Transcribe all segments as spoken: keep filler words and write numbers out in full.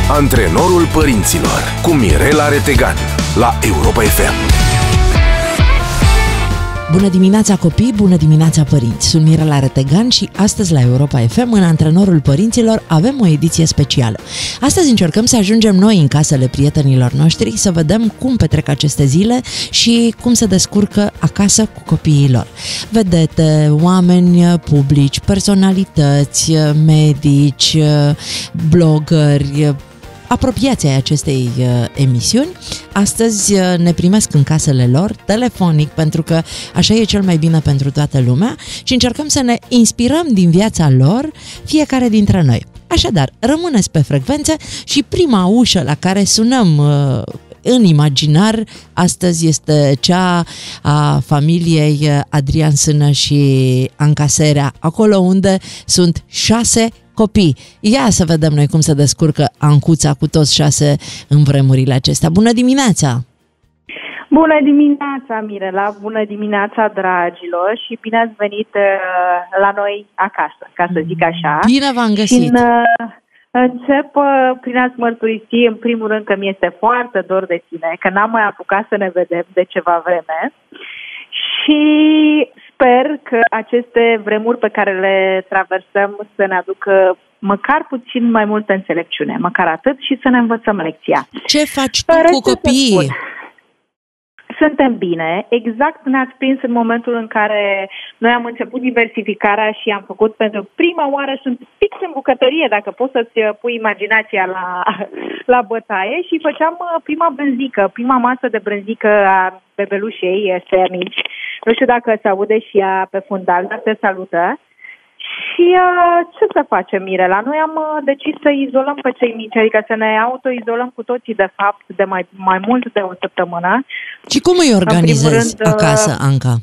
Antrenorul părinților cu Mirela Retegan la Europa F M. Bună dimineața copii, bună dimineața părinți! Sunt Mirela Retegan și astăzi la Europa F M, în Antrenorul părinților, avem o ediție specială. Astăzi încercăm să ajungem noi în casele prietenilor noștri, să vedem cum petrec aceste zile și cum se descurcă acasă cu copiii lor. Vedete, oameni publici, personalități, medici, blogări, apropiații ai acestei uh, emisiuni, astăzi uh, ne primesc în casele lor, telefonic, pentru că așa e cel mai bine pentru toată lumea și încercăm să ne inspirăm din viața lor fiecare dintre noi. Așadar, rămâneți pe frecvență și prima ușă la care sunăm uh, în imaginar astăzi este cea a familiei Adrian Sână și Anca Serea, acolo unde sunt șase copii. Ia să vedem noi cum se descurcă Ancuța cu toți șase în vremurile acestea. Bună dimineața! Bună dimineața, Mirela! Bună dimineața, dragilor! Și bine ați venit uh, la noi acasă, ca să zic așa. Bine v-am găsit! Și în, uh, încep uh, prin a-ți mărturisi, în primul rând, că mi-este foarte dor de tine, că n-am mai apucat să ne vedem de ceva vreme. Și sper că aceste vremuri pe care le traversăm să ne aducă măcar puțin mai multă înțelepciune, măcar atât, și să ne învățăm lecția. Ce faci tu cu copiii? Suntem bine. Exact ne-ați prins în momentul în care noi am început diversificarea și am făcut pentru prima oară, sunt fix în bucătărie, dacă poți să-ți pui imaginația la, la bătaie, și făceam prima brânzică, prima masă de brânzică a bebelușei Sernici. Nu știu dacă se aude și ea pe fundal, dar te salută. Și uh, ce să facem, Mirela? Noi am uh, decis să izolăm pe cei mici, adică să ne autoizolăm cu toții, de fapt, de mai, mai mult de o săptămână. Și cum îi organizezi rând, acasă, Anca?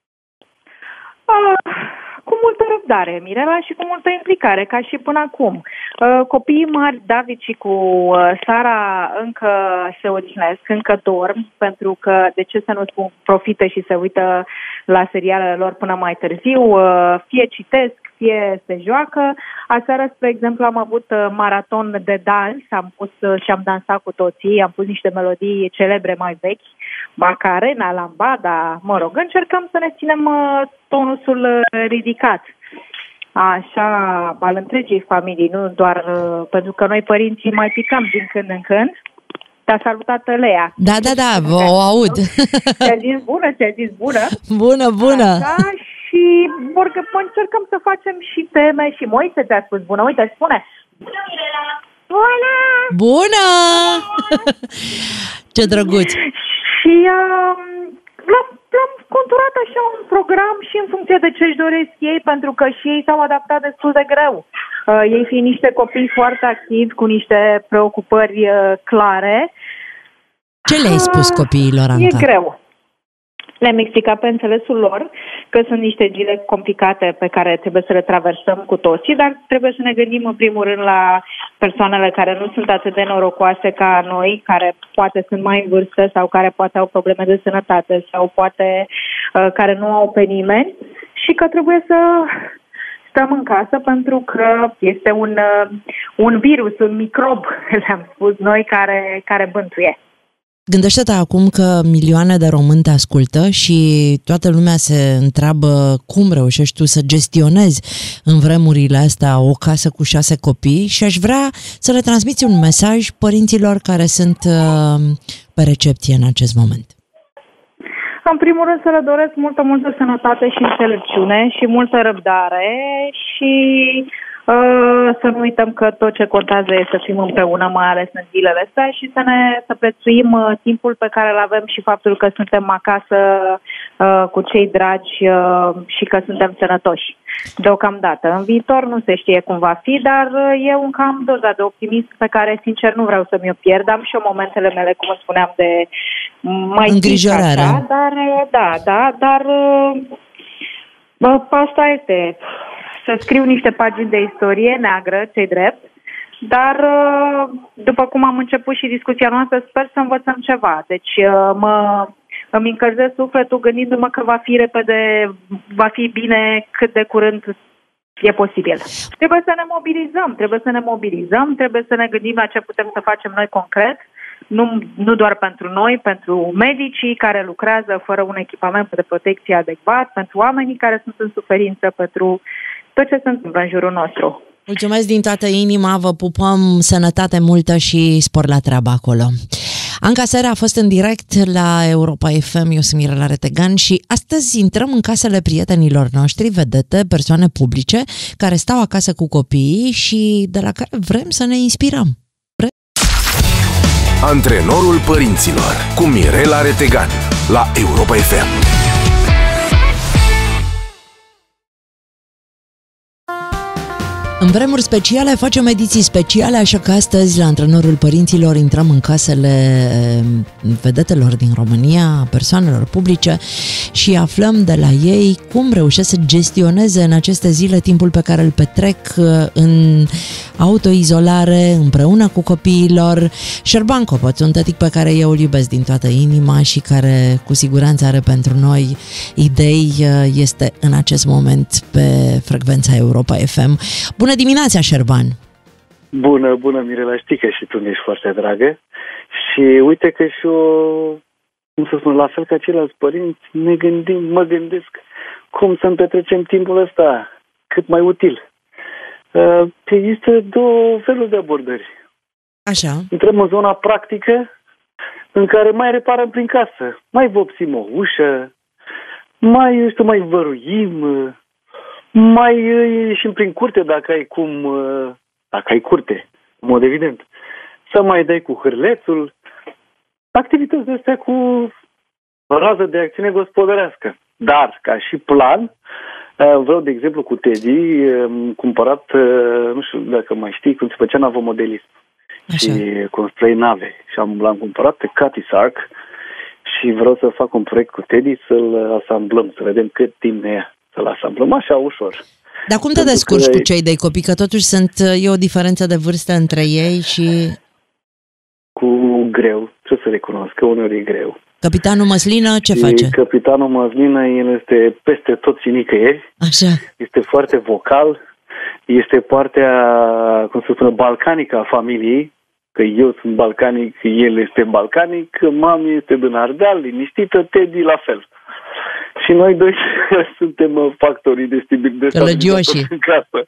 Uh, cu multă răbdare, Mirela, și cu multă implicare, ca și până acum. Uh, copiii mari, David și cu uh, Sara, încă se odihnesc, încă dorm, pentru că de ce să nu profite și se uită la serialele lor până mai târziu, uh, fie citesc, fie se joacă. Aseară, spre exemplu, am avut maraton de dans, am pus și am dansat cu toții, am pus niște melodii celebre mai vechi, Macarena, Lambada, mă rog, încercăm să ne ținem tonusul ridicat. Așa, al întregii familii, nu doar pentru că noi părinții mai picăm din când în când. Te-a salutat Lea. Da, da, da, o aud. Ți-a zis bună, ți-a zis bună. Bună, bună. Așa, și vor, încercăm să facem și teme și Moise ți-a spus bună. Uite, spune. Bună, Mirela! Bună! Bună! Ce drăguț! Și uh, l-am, l-am conturat așa un program și în funcție de ce-și doresc ei, pentru că și ei s-au adaptat destul de greu. Uh, ei fiind niște copii foarte activi, cu niște preocupări uh, clare. Ce le-ai spus copiilor, Anca? E greu. Le-am explicat pe înțelesul lor că sunt niște zile complicate pe care trebuie să le traversăm cu toții, dar trebuie să ne gândim în primul rând la persoanele care nu sunt atât de norocoase ca noi, care poate sunt mai în vârstă sau care poate au probleme de sănătate sau poate uh, care nu au pe nimeni, și că trebuie să stăm în casă pentru că este un, uh, un virus, un microb, le-am spus noi, care, care bântuie. Gândește-te acum că milioane de români te ascultă și toată lumea se întreabă cum reușești tu să gestionezi în vremurile astea o casă cu șase copii, și aș vrea să le transmiți un mesaj părinților care sunt uh, pe recepție în acest moment. În primul rând să le doresc multă, multă sănătate și înțelepciune și multă răbdare și uh, să nu uităm că tot ce contează e să fim împreună, mai ales în zilele astea, și să ne să prețuim uh, timpul pe care îl avem și faptul că suntem acasă uh, cu cei dragi uh, și că suntem sănătoși deocamdată. În viitor nu se știe cum va fi, dar uh, e un cam doza de optimism pe care, sincer, nu vreau să mi-o pierd. Am și eu momentele mele, cum spuneam, de mai îngrijorare. Așa, dar da, da, dar bă, asta este. Să scriu niște pagini de istorie neagră, ce-i drept, dar după cum am început și discuția noastră, sper să învățăm ceva. Deci mă, îmi încălzesc sufletul gândindu-mă că va fi repede, va fi bine cât de curând E posibil. Trebuie să ne mobilizăm, trebuie să ne mobilizăm, trebuie să ne gândim la ce putem să facem noi concret, nu, nu doar pentru noi, pentru medicii care lucrează fără un echipament de protecție adecvat, pentru oamenii care sunt în suferință, pentru tot ce se întâmplă în jurul nostru. Mulțumesc din toată inima, vă pupăm, sănătate multă și spor la treabă acolo. Anca Sera a fost în direct la Europa F M, eu sunt Mirela Retegan și astăzi intrăm în casele prietenilor noștri, vedete, persoane publice care stau acasă cu copiii și de la care vrem să ne inspirăm. Vrem? Antrenorul părinților cu Mirela Retegan la Europa F M. În vremuri speciale facem ediții speciale, așa că astăzi la Antrenorul Părinților intrăm în casele vedetelor din România, persoanelor publice și aflăm de la ei cum reușesc să gestioneze în aceste zile timpul pe care îl petrec în autoizolare, împreună cu copiilor. Șerban Copăț, un tătic pe care eu îl iubesc din toată inima și care cu siguranță are pentru noi idei, este în acest moment pe frecvența Europa F M. Bună dimineața, Șerban! Bună, bună, Mirela, știi că și tu mi-ești foarte dragă și uite că și eu, cum să spun, la fel ca ceilalți părinți, ne gândim, mă gândesc cum să-mi petrecem timpul ăsta cât mai util. Uh, există două feluri de abordări. Așa. Intrăm în zona practică în care mai reparăm prin casă, mai vopsim o ușă, mai, eu știu, mai văruim, mai ieșim prin curte dacă ai cum, dacă ai curte, în mod evident. Să mai dai cu hârlețul. Activități de astea cu rază de acțiune gospodărească. Dar, ca și plan, vreau, de exemplu, cu Teddy, am cumpărat, nu știu dacă mai știi, cum se făcea navomodelism. Așa. Și construi nave. Și am, l-am cumpărat pe Cathy Sark și vreau să fac un proiect cu Teddy să-l asamblăm, să vedem cât timp ne ia să-l asamblăm așa ușor. Dar cum te descurci cu cei de copii? Că totuși sunt, e o diferență de vârstă între ei și... Cu greu, trebuie să recunosc că uneori e greu. Capitanul Măslină ce și face? Capitanul Măslină, el este peste tot și nicăieri. Așa. Este foarte vocal, este partea, cum se spune, balcanică a familiei, că eu sunt balcanic, el este balcanic, mami este din Ardeal, liniștită, Teddy la fel. Și noi doi suntem factorii de stabilitate în casă.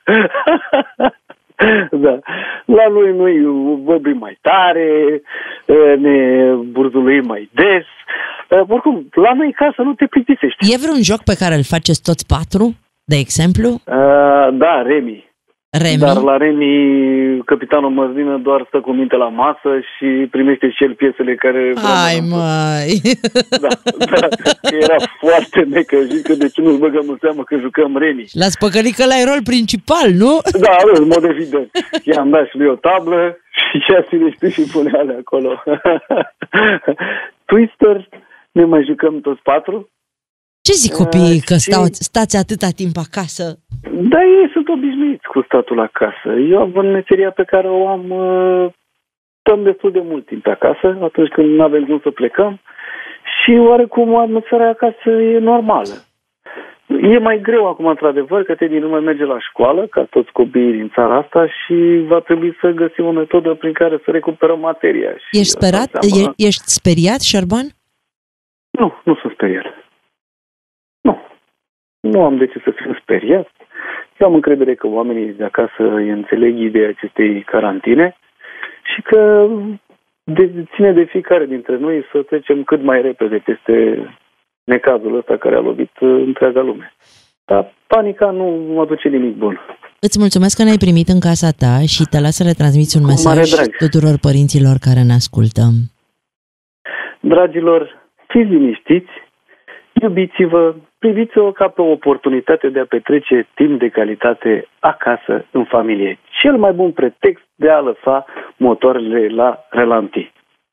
Da. La noi noi vorbim mai tare, ne burzuluim mai des. Oricum, la noi casă nu te plictisești. E vreun joc pe care îl faceți toți patru, de exemplu? Uh, da, Remi. Remi? Dar la Remi, capitanul Măslină doar stă cu minte la masă și primește și el piesele care... Hai, măi! Da, da, era foarte necăjit, că de ce nu-ți băgăm în seamă că jucăm Remi. L-ați păcălit că ăla e rol principal, nu? Da, în mod evident. I-am dat și lui o tablă și ea ține și pune alea acolo. Twister, ne mai jucăm toți patru. Ce zic copiii că stau, stați atâta timp acasă? Da, ei sunt obișnuiți cu statul acasă. Eu am în meseria pe care o am, stăm destul de mult timp acasă, atunci când nu avem cum să plecăm și oarecum atmosfera acasă e normală. E mai greu acum, într-adevăr, că Teddy nu mai merge la școală, ca toți copiii din țara asta și va trebui să găsim o metodă prin care să recuperăm materia. Ești, sperat? E, ești speriat, Șerban? Nu, nu sunt speriat. Nu. Nu am de ce să fiu speriat. Eu am încredere că oamenii de acasă înțeleg ideea acestei carantine și că de, ține de fiecare dintre noi să trecem cât mai repede peste necazul ăsta care a lovit întreaga lume. Dar panica nu aduce nimic bun. Îți mulțumesc că ne-ai primit în casa ta și te las să le transmiți un mesaj tuturor părinților care ne ascultă. Dragilor, fiți liniștiți, iubiți-vă, priviți-o ca pe o oportunitate de a petrece timp de calitate acasă, în familie. Cel mai bun pretext de a lăsa motoarele la relanti.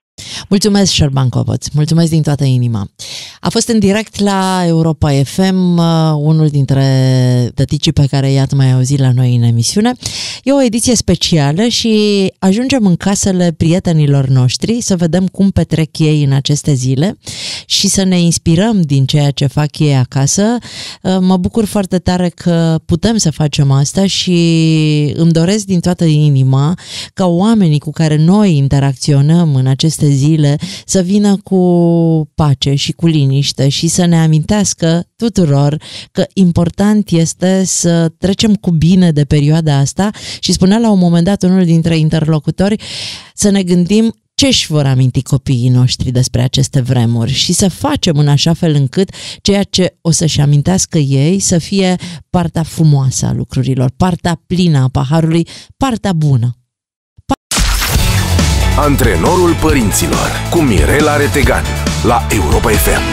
Mulțumesc, Șerban Copăț, mulțumesc din toată inima. A fost în direct la Europa F M, unul dintre tăticii pe care i-ați mai auzit la noi în emisiune. E o ediție specială și ajungem în casele prietenilor noștri să vedem cum petrec ei în aceste zile și să ne inspirăm din ceea ce fac ei acasă. Mă bucur foarte tare că putem să facem asta și îmi doresc din toată inima ca oamenii cu care noi interacționăm în aceste zile să vină cu pace și cu liniște și să ne amintească tuturor că important este să trecem cu bine de perioada asta și spunea la un moment dat unul dintre interlocutori să ne gândim ce își vor aminti copiii noștri despre aceste vremuri și să facem în așa fel încât ceea ce o să-și amintească ei să fie partea frumoasă a lucrurilor, partea plină a paharului, partea bună. Antrenorul părinților cu Mirela Retegan la Europa F M.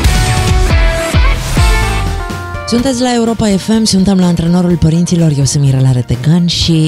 Sunteți la Europa F M, suntem la Antrenorul părinților, eu sunt Mirela Retegan și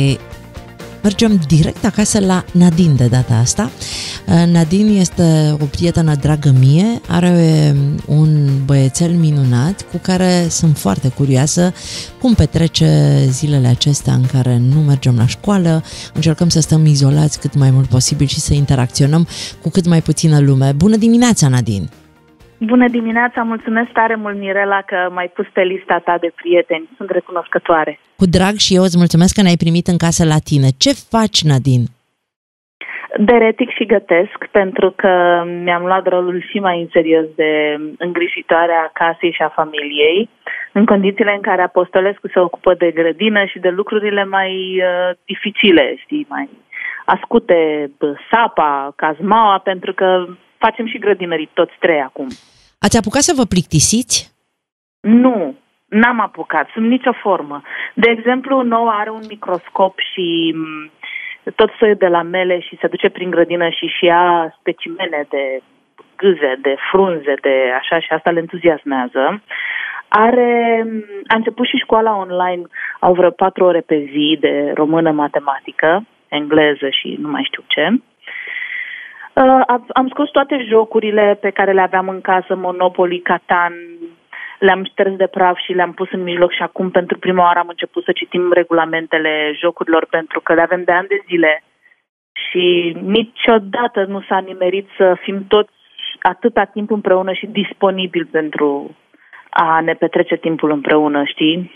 mergem direct acasă la Nadine de data asta. Nadine este o prietenă dragă mie, are un băiețel minunat cu care sunt foarte curioasă cum petrece zilele acestea în care nu mergem la școală, încercăm să stăm izolați cât mai mult posibil și să interacționăm cu cât mai puțină lume. Bună dimineața, Nadine! Bună dimineața, mulțumesc tare mult, Mirela, că m-ai pus pe lista ta de prieteni. Sunt recunoscătoare. Cu drag și eu îți mulțumesc că ne-ai primit în casă la tine. Ce faci, Nadine? Deretic și gătesc, pentru că mi-am luat rolul și mai în serios de îngrijitoare a casei și a familiei, în condițiile în care Apostolescu se ocupă de grădină și de lucrurile mai uh, dificile, știi, mai ascute, sapa, cazmaua, pentru că facem și grădinării, toți trei acum. Ați apucat să vă plictisiți? Nu, n-am apucat, sub nicio formă. De exemplu, Noa are un microscop și tot soiul de lamele și se duce prin grădină și și ia specimene de gâze, de frunze, de așa, și asta le entuziasmează. Are, a început și școala online, au vreo patru ore pe zi de română, matematică, engleză și nu mai știu ce. Uh, am scos toate jocurile pe care le aveam în casă, Monopoly, Catan, le-am șters de praf și le-am pus în mijloc și acum pentru prima oară am început să citim regulamentele jocurilor pentru că le avem de ani de zile și niciodată nu s-a nimerit să fim toți atâta timp împreună și disponibili pentru a ne petrece timpul împreună, știi?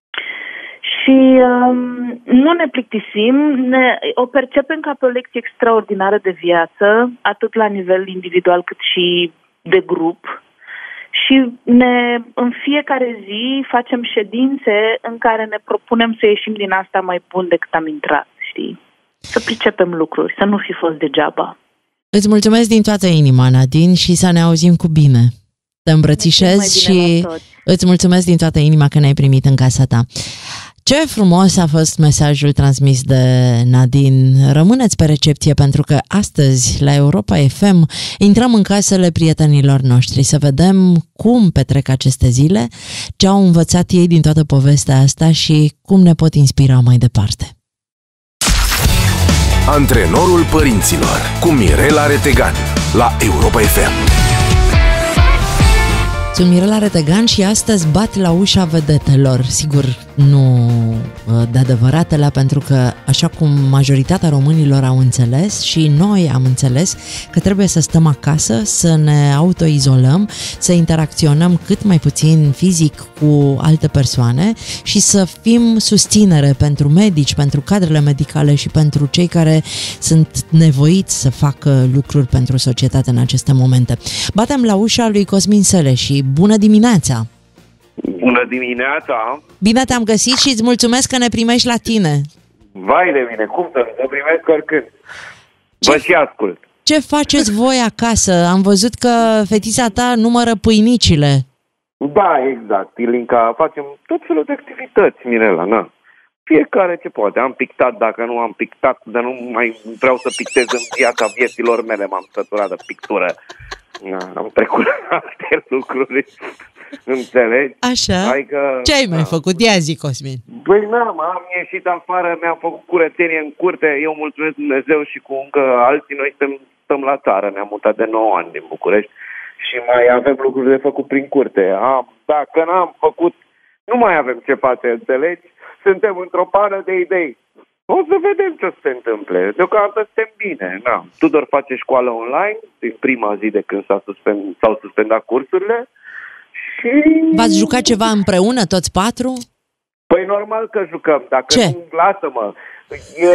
Și um, nu ne plictisim, ne, o percepem ca pe o lecție extraordinară de viață, atât la nivel individual cât și de grup. Și ne, în fiecare zi facem ședințe în care ne propunem să ieșim din asta mai bun decât am intrat, știi? Să pricepem lucruri, să nu fi fost degeaba. Îți mulțumesc din toată inima, Nadine, și să ne auzim cu bine. Te îmbrățișez și îți mulțumesc din toată inima că ne-ai primit în casa ta. Ce frumos a fost mesajul transmis de Nadine. Rămâneți pe recepție pentru că astăzi la Europa F M intrăm în casele prietenilor noștri să vedem cum petrec aceste zile, ce au învățat ei din toată povestea asta și cum ne pot inspira mai departe. Antrenorul părinților cu Mirela Retegan la Europa F M. Sunt Mirela Retegan și astăzi bat la ușa vedetelor. Sigur, nu de adevăratele, pentru că așa cum majoritatea românilor au înțeles și noi am înțeles că trebuie să stăm acasă, să ne autoizolăm, să interacționăm cât mai puțin fizic cu alte persoane și să fim susținere pentru medici, pentru cadrele medicale și pentru cei care sunt nevoiți să facă lucruri pentru societate în aceste momente. Batem la ușa lui Cosmin Sele și bună dimineața! Bună dimineața! Bine te-am găsit și îți mulțumesc că ne primești la tine. Vai de mine, cum să nu primesc oricând? Vă și ascult. Ce faceți voi acasă? Am văzut că fetița ta numără pâinicile. Da, exact, Ilinca, facem tot felul de activități, Mirela, na. Fiecare ce poate. Am pictat, dacă nu am pictat, dar nu mai vreau să pictez în viața vieților mele, m-am săturat de pictură. Na, am trecut alte lucruri. Înțelegi? Așa? Adică, Ce ai mai da. făcut? Ia zi, Cosmin. Băi, n-am, am ieșit afară, mi-am făcut curățenie în curte, eu mulțumesc Dumnezeu și cu încă alții, noi stăm, stăm la țară, ne-am mutat de nouă ani din București și mai avem lucruri de făcut prin curte. Am, dacă n-am făcut, nu mai avem ce face, înțelegi? Suntem într-o pană de idei. O să vedem ce se întâmple. Deocamdată suntem bine. Na. Tudor face școală online din prima zi de când s-a suspend, s-au suspendat cursurile. Și... V-ați jucat ceva împreună, toți patru? Păi normal că jucăm. Dacă Ce? nu, lasă-mă. E,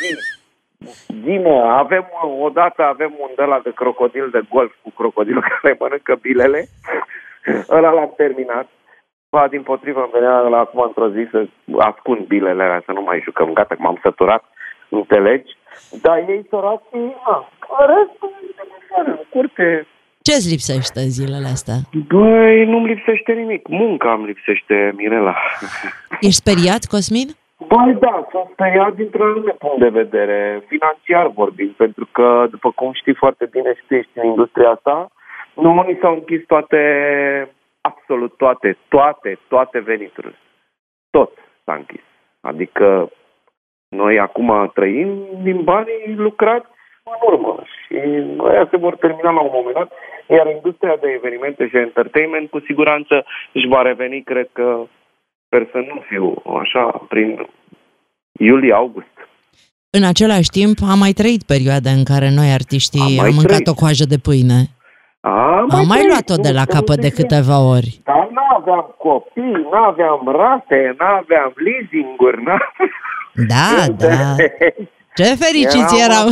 Dime, avem odată avem un de la de crocodil de golf cu crocodilul care mănâncă bilele. Ăla l-am terminat. Ba, din potrivă, îmi venea la acum într-o zi să ascund bilele alea, să nu mai jucăm. Gata, m-am săturat, înțelegi? Dar ei sărați, restul în curte. Ce-ți lipsește zilele astea? Băi, nu-mi lipsește nimic. Munca îmi lipsește, Mirela. Ești speriat, Cosmin? Băi, da, sunt speriat dintr-un anume punct de vedere, financiar vorbind, pentru că, după cum știi foarte bine și tu ești în industria asta, nu ni s-au închis toate... Absolut toate, toate, toate veniturile. Tot s-a închis. Adică noi acum trăim din banii lucrați în urmă și aia se vor termina la un moment dat, iar industria de evenimente și entertainment cu siguranță își va reveni, cred că, sper să nu fiu așa, prin iulie-august. În același timp, am mai trăit perioada în care noi, artiștii, am, am mâncat trăit. o coajă de pâine. Am mai, mai luat-o de la capăt de câteva ori. Dar n-aveam copii, n-aveam rate, n-aveam leasing-uri, n-aveam... Da, da. Ce fericiți eram!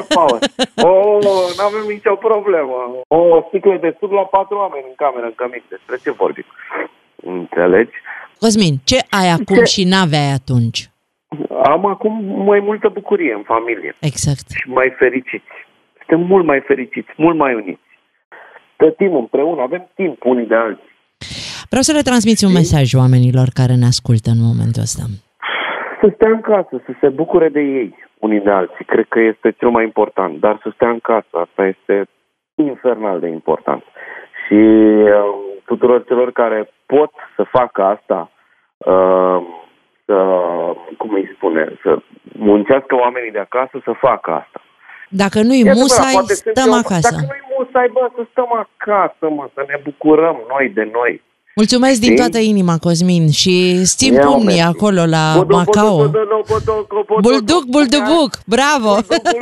Oh, n-avem nicio problemă. O sticlă de suc la patru oameni în cameră, în cămin. Despre ce vorbim? Înțelegi? Cosmin, ce ai acum ce? și n-aveai atunci? Am acum mai multă bucurie în familie. Exact. Și mai fericiți. Suntem mult mai fericiți, mult mai uniți. Stătim împreună, avem timp unii de alții. Vreau să le transmiți un mesaj oamenilor care ne ascultă în momentul ăsta. Să stea în casă, să se bucure de ei unii de alții. Cred că este cel mai important. Dar să stea în casă, asta este infernal de important. Și uh, tuturor celor care pot să facă asta, uh, să, cum îi spune, să muncească oamenii de acasă, să facă asta. Dacă nu-i musai, stăm acasă. Dacă nu-i musai, bă, să stăm acasă, mă, să ne bucurăm noi de noi. Mulțumesc din toată inima, Cosmin, și țin pumnii acolo la Macao. Bulduc, buldubuc, bravo!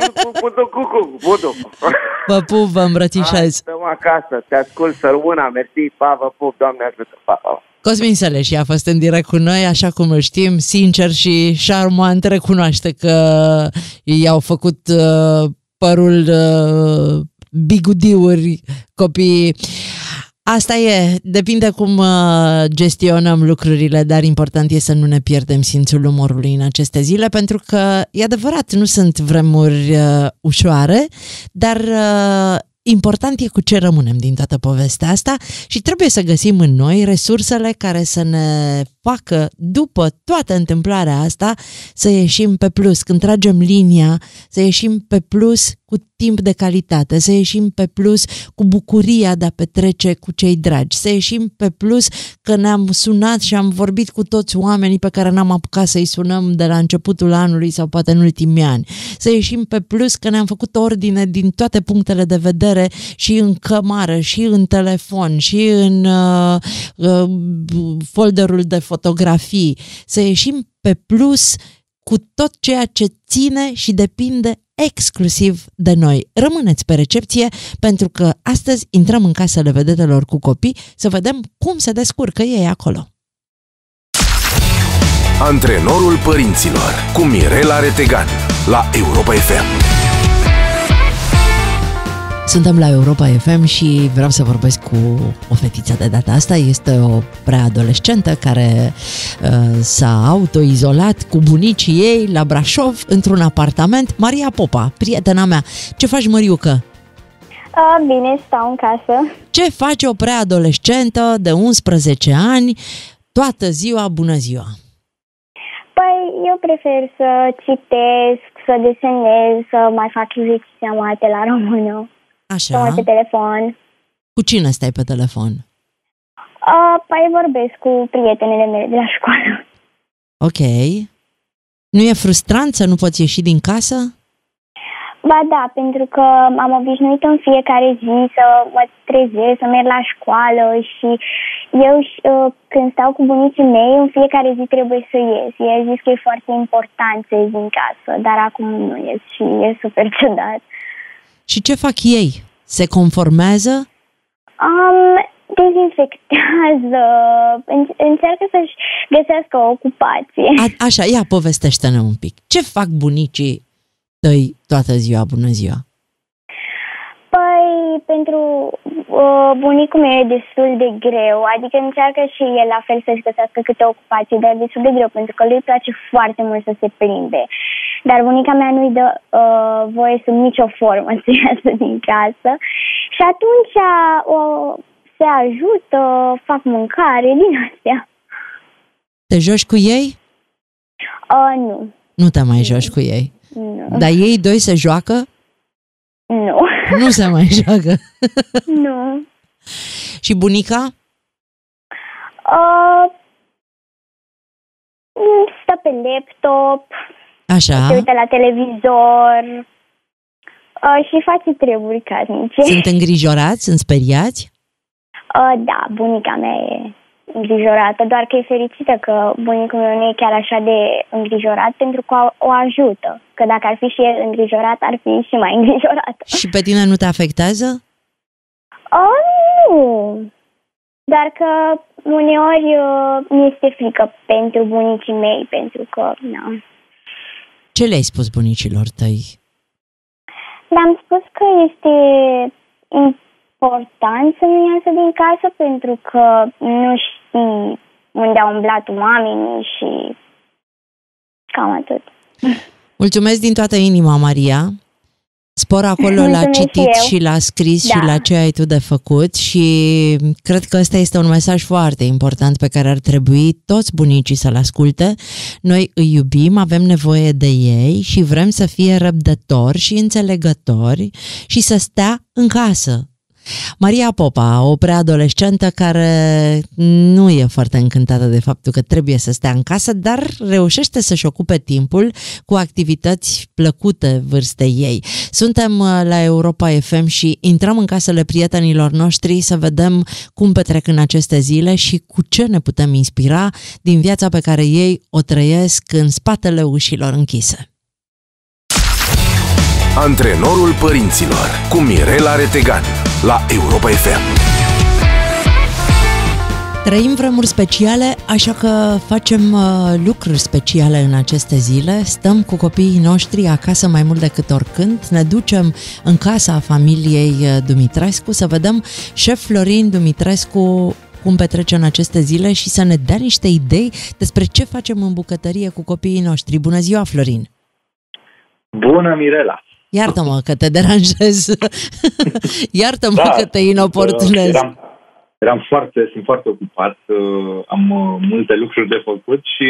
Vă pup, vă îmbrățișez. Stăm acasă, te ascult, sărmâna, mersi, pa, vă pup, Doamne ajută, pa, pa. Cosmin Săleși a fost în direct cu noi, așa cum îl știm, sincer și șarmant, recunoaște că i-au făcut uh, părul uh, bigudiuri copiii. Asta e, depinde cum uh, gestionăm lucrurile, dar important e să nu ne pierdem simțul umorului în aceste zile, pentru că, e adevărat, nu sunt vremuri uh, ușoare, dar uh, important e cu ce rămânem din toată povestea asta și trebuie să găsim în noi resursele care să ne facă, după toată întâmplarea asta, să ieșim pe plus. Când tragem linia, să ieșim pe plus cu timp de calitate, să ieșim pe plus cu bucuria de a petrece cu cei dragi, să ieșim pe plus că ne-am sunat și am vorbit cu toți oamenii pe care n-am apucat să-i sunăm de la începutul anului sau poate în ultimii ani, să ieșim pe plus că ne-am făcut ordine din toate punctele de vedere și în cămară, și în telefon, și în uh, uh, folderul de fotografii, să ieșim pe plus cu tot ceea ce ține și depinde exclusiv de noi. Rămâneți pe recepție, pentru că astăzi intrăm în casele vedetelor cu copii să vedem cum se descurcă ei acolo. Antrenorul părinților cu Mirela Retegan la Europa F M. Suntem la Europa F M și vreau să vorbesc cu o fetiță de data asta. Este o preadolescentă care uh, s-a autoizolat cu bunicii ei la Brașov într-un apartament. Maria Popa, prietena mea. Ce faci, Măriucă? A, bine, stau în casă. Ce face o preadolescentă de unsprezece ani toată ziua? Bună ziua! Păi, eu prefer să citesc, să desenez, să mai fac exerciții amate la română. Așa. Să mai pe telefon. Cu cine stai pe telefon? Uh, păi vorbesc cu prietenele mele de la școală. Ok. Nu e frustrant să nu poți ieși din casă? Ba da, pentru că m-am obișnuit în fiecare zi să mă trezesc, să merg la școală și eu uh, când stau cu bunicii mei, în fiecare zi trebuie să ies. Ei zis că e foarte important să ies din casă, dar acum nu ies și e super ciudat. Și ce fac ei? Se conformează? Um, dezinfectează, încearcă să-și găsească o ocupație. A, așa, ia povestește-ne un pic. Ce fac bunicii tăi toată ziua? Bună ziua! Păi, pentru uh, bunicul meu e destul de greu, adică încearcă și el la fel să-și găsească câte ocupație, dar e destul de greu, pentru că lui îi place foarte mult să se plimbe. Dar bunica mea nu-i dă uh, voie sub nicio formă să iasă din casă și atunci o, se ajută, fac mâncare, din astea. Te joci cu ei? Uh, nu. Nu te mai joci cu ei? Nu. Dar ei doi se joacă? Nu. Nu se mai joacă? Nu. Și bunica? Uh, stă pe laptop, Așa. se uită la televizor uh, și face treburi casnice. Sunt îngrijorați? Sunt speriați? Uh, da, bunica mea e îngrijorată, doar că e fericită că bunicul meu nu e chiar așa de îngrijorat pentru că o ajută. Că dacă ar fi și el îngrijorat, ar fi și mai îngrijorată. Și pe tine nu te afectează? Uh, nu. Dar că uneori uh, mi este frică pentru bunicii mei, pentru că, na. Ce le-ai spus bunicilor tăi? Le-am spus că este important să nu iasă din casă pentru că nu știi unde au umblat oamenii și cam atât. Mulțumesc din toată inima, Maria. Spor acolo la citit și, și la scris da. Și la ce ai tu de făcut și cred că ăsta este un mesaj foarte important pe care ar trebui toți bunicii să-l asculte. Noi îi iubim, avem nevoie de ei și vrem să fie răbdători și înțelegători și să stea în casă. Maria Popa, o preadolescentă care nu e foarte încântată de faptul că trebuie să stea în casă, dar reușește să-și ocupe timpul cu activități plăcute vârstei ei. Suntem la Europa F M și intrăm în casele prietenilor noștri să vedem cum petrec în aceste zile și cu ce ne putem inspira din viața pe care ei o trăiesc în spatele ușilor închise. Antrenorul părinților cu Mirela Retegan la Europa F M. Trăim vremuri speciale, așa că facem uh, lucruri speciale în aceste zile. Stăm cu copiii noștri acasă mai mult decât oricând. Ne ducem în casa familiei Dumitrescu să vedem șef Florin Dumitrescu cum petrece în aceste zile și să ne dea niște idei despre ce facem în bucătărie cu copiii noștri. Bună ziua, Florin! Bună, Mirela! Iartă-mă că te deranjez. Iartă-mă da, că te inoportunez. Eram, eram foarte, sunt foarte ocupat. Am multe lucruri de făcut și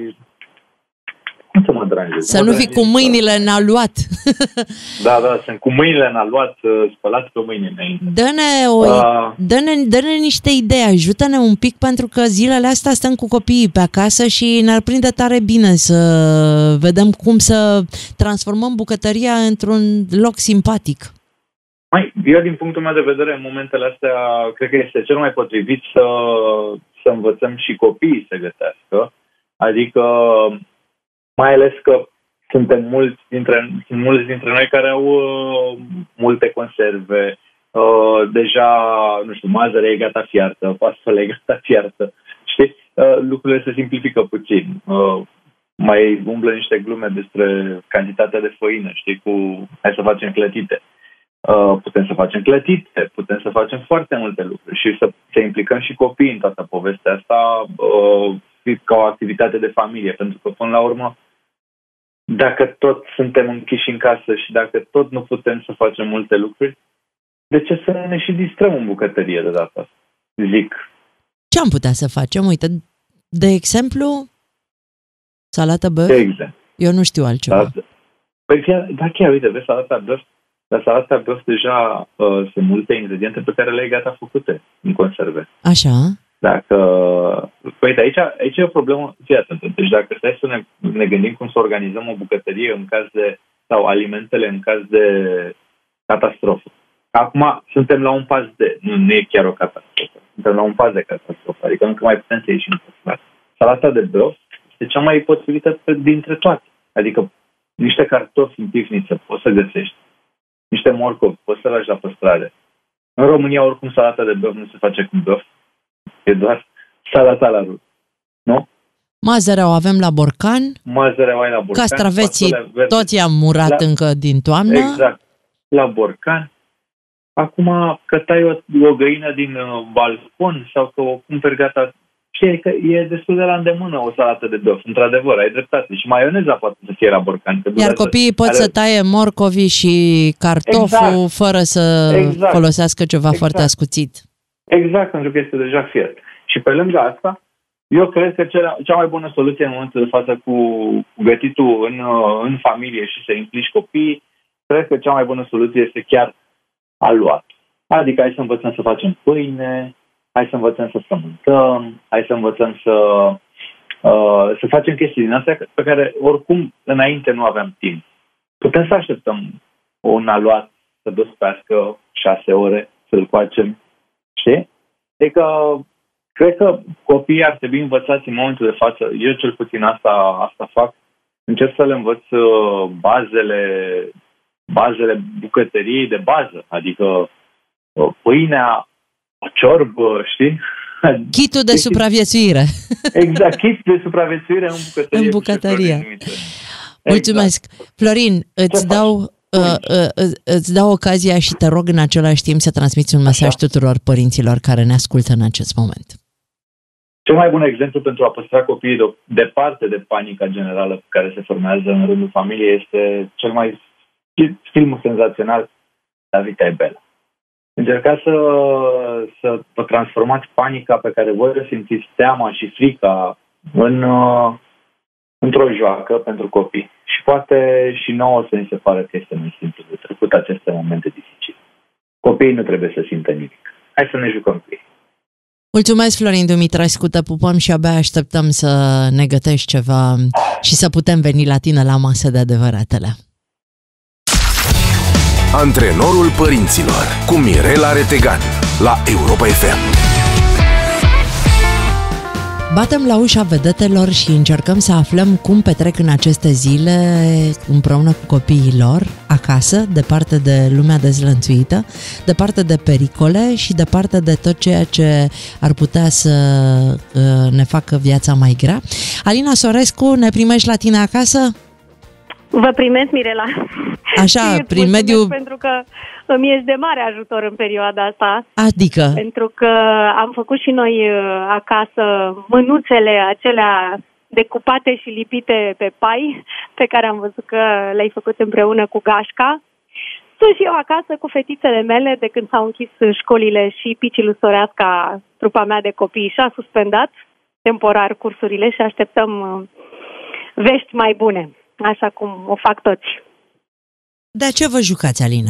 nu să mă deranjez. Să nu fii cu mâinile în aluat. Da, da, sunt cu mâinile în aluat, spălați pe mâini înainte. Dă-ne, o, uh, dă-ne, dă-ne niște idei, ajută-ne un pic, pentru că zilele astea stăm cu copiii pe acasă și ne-ar prinde tare bine să vedem cum să transformăm bucătăria într-un loc simpatic. Mai, eu, din punctul meu de vedere, în momentele astea, cred că este cel mai potrivit să, să învățăm și copiii să gătească. Adică, mai ales că suntem mulți dintre, sunt mulți dintre noi care au uh, multe conserve. Uh, deja, nu știu, mazărea e gata fiartă, fasole e gata fiartă. Știi? Uh, lucrurile se simplifică puțin. Uh, mai umblă niște glume despre cantitatea de făină, știi, cu hai să facem clătite. Uh, putem să facem clătite, putem să facem foarte multe lucruri și să, să implicăm și copiii în toată povestea asta uh, ca o activitate de familie, pentru că până la urmă, dacă tot suntem închiși în casă și dacă tot nu putem să facem multe lucruri, de ce să ne și distrăm în bucătărie de data asta? Zic. Ce am putea să facem? Uite, de exemplu, salată băf? De exemplu. Eu nu știu altceva. Da, păi chiar, da, chiar, uite, vezi, salata băf, la salata băf deja uh, sunt multe ingrediente pe care le ai gata făcute în conserve. Așa. Dacă... Păi, aici, aici e o problemă, fii atent. Deci dacă stai să ne, ne gândim cum să organizăm o bucătărie în caz de, sau alimentele în caz de catastrofă. Acum suntem la un pas de, nu, nu e chiar o catastrofă, suntem la un pas de catastrofă, adică încă mai putem să ieșim pe stradă. Salata de băuf este cea mai potrivită dintre toate. Adică niște cartofi în pivniță poți să găsești, niște morcovi poți să lași la păstrare. În România oricum salata de băuf nu se face cu băuf, e doar salata la rug, nu? Mazărea o avem la borcan. Mazărea o ai la borcan. Castraveții toți i-am murat la... încă din toamnă. Exact, la borcan. Acum că tai o, o găină din uh, balcon sau că o cumperi gata, știi că e destul de la îndemână o salată de băuf, într-adevăr, ai dreptate. Și maioneza poate să fie la borcan. Iar copiii pot are... să taie morcovii și cartoful exact. Fără să exact. Folosească ceva exact. Foarte ascuțit. Exact, pentru că este deja fiert. Și pe lângă asta, eu cred că cea, cea mai bună soluție în momentul de față cu gătitul în, în familie și să implici copiii, cred că cea mai bună soluție este chiar aluat. Adică hai să învățăm să facem pâine, hai să învățăm să frământăm, hai să învățăm să, uh, să facem chestii din astea pe care oricum înainte nu aveam timp. Putem să așteptăm un aluat să dospească șase ore, să-l coacem, știi? Adică cred că copiii ar trebui învățați în momentul de față, eu cel puțin asta, asta fac, încerc să le învăț bazele, bazele bucătăriei de bază, adică pâinea, ciorbă, știi? Kitul de supraviețuire. Exact, kit de supraviețuire în bucătărie. În bucătărie. Mulțumesc. Exact. Florin, îți dau, uh, uh, îți dau ocazia și te rog în același timp să transmiți un mesaj Așa. Tuturor părinților care ne ascultă în acest moment. Cel mai bun exemplu pentru a păstra copiii departe de panica generală care se formează în rândul familiei este cel mai filmul senzațional La Vita e Bella. Încercați să, să vă transformați panica pe care voi o simțiți, teama și frica în, într-o joacă pentru copii. Și poate și nouă să ni se pare că este mai simplu de trecut aceste momente dificile. Copiii nu trebuie să simtă nimic. Hai să ne jucăm cu ei. Mulțumesc, Florin Dumitrescu, te pupăm și abia așteptăm să ne gătești ceva și să putem veni la tine la masă de adevăratele. Antrenorul părinților cu Mirela Retegan la Europa F M. Batem la ușa vedetelor și încercăm să aflăm cum petrec în aceste zile împreună cu copiii lor, acasă, departe de lumea dezlănțuită, departe de pericole și departe de tot ceea ce ar putea să ne facă viața mai grea. Alina Sorescu, ne primești la tine acasă? Vă primesc, Mirela. Așa, prin mediul... Pentru că îmi ești de mare ajutor în perioada asta. Adică? Pentru că am făcut și noi acasă mânuțele acelea decupate și lipite pe pai, pe care am văzut că le-ai făcut împreună cu gașca. Sunt și eu acasă cu fetițele mele de când s-au închis școlile și Picilu Soreasca, trupa mea de copii, și-a suspendat temporar cursurile și așteptăm vești mai bune, așa cum o fac toți. De ce vă jucați, Alina?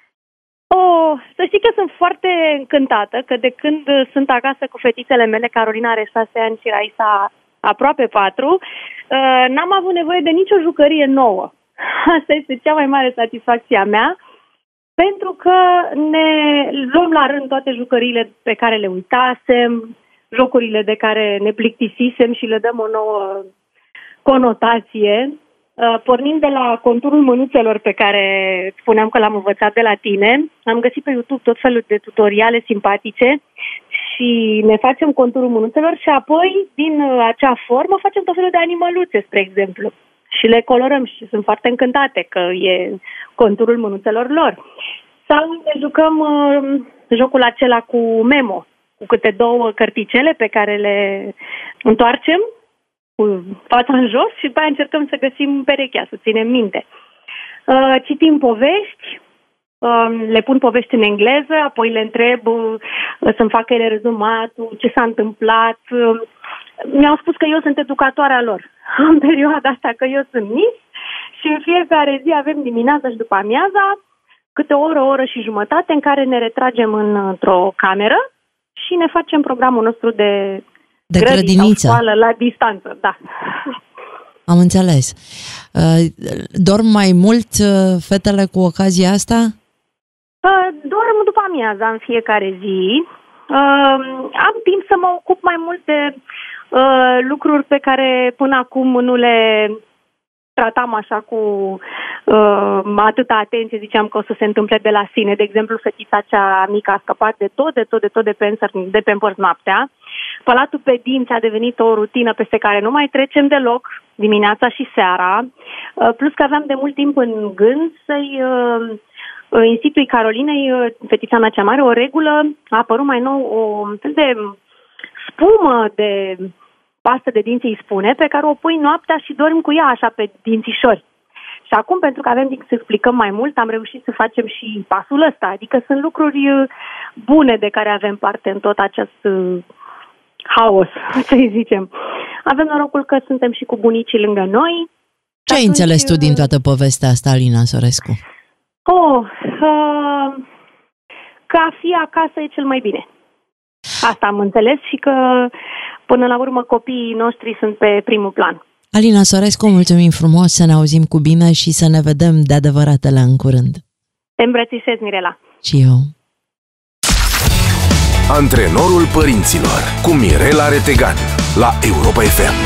Oh, să știi că sunt foarte încântată că de când sunt acasă cu fetițele mele, Carolina are șase ani și Raisa aproape patru, n-am avut nevoie de nicio jucărie nouă. Asta este cea mai mare satisfacție a mea, pentru că ne luăm la rând toate jucăriile pe care le uitasem, jocurile de care ne plictisisem și le dăm o nouă conotație. Pornind de la conturul mânuțelor pe care spuneam că l-am învățat de la tine, am găsit pe YouTube tot felul de tutoriale simpatice și ne facem conturul mânuțelor și apoi din acea formă facem tot felul de animăluțe, spre exemplu. Și le colorăm și sunt foarte încântate că e conturul mânuțelor lor. Sau ne jucăm uh, jocul acela cu memo, cu câte două cărticele pe care le întoarcem cu fața în jos și după aia încercăm să găsim perechea, să ținem minte. Uh, citim povești, uh, le pun povești în engleză, apoi le întreb uh, să-mi facă ele rezumatul, ce s-a întâmplat. Uh, mi-au spus că eu sunt educatoarea lor în perioada asta, că eu sunt miss și în fiecare zi avem dimineața și după amiaza câte o oră, o oră și jumătate în care ne retragem în, într-o cameră și ne facem programul nostru de, de grădiniță sau școală la distanță. Da. Am înțeles. Dorm mai mult fetele cu ocazia asta? Dorm după amiaza în fiecare zi. Am timp să mă ocup mai mult de lucruri pe care până acum nu le tratam așa cu uh, atâta atenție, ziceam că o să se întâmple de la sine. De exemplu, fetița cea mică a scăpat de tot, de tot, de tot de Pampers, de Pampers noaptea. Spălatul pe dinți a devenit o rutină peste care nu mai trecem deloc, dimineața și seara. Uh, plus că aveam de mult timp în gând să-i uh, institui Carolinei, uh, fetița mea cea mare, o regulă. A apărut mai nou o fel de spumă de pastă de dinți, îi spune, pe care o pui noaptea și dormi cu ea așa pe dințișori. Și acum, pentru că avem timp să explicăm mai mult, am reușit să facem și pasul ăsta. Adică sunt lucruri bune de care avem parte în tot acest haos, să-i zicem. Avem norocul că suntem și cu bunicii lângă noi. Ce ai înțeles tu din toată povestea asta, Alina Sorescu? Oh, uh, că a fi acasă e cel mai bine. Asta am înțeles și că până la urmă copiii noștri sunt pe primul plan. Alina Sorescu, mulțumim frumos, să ne auzim cu bine și să ne vedem de adevăratele în curând. Te îmbrățișez, Mirela. Și eu. Antrenorul părinților cu Mirela Retegan la Europa F M.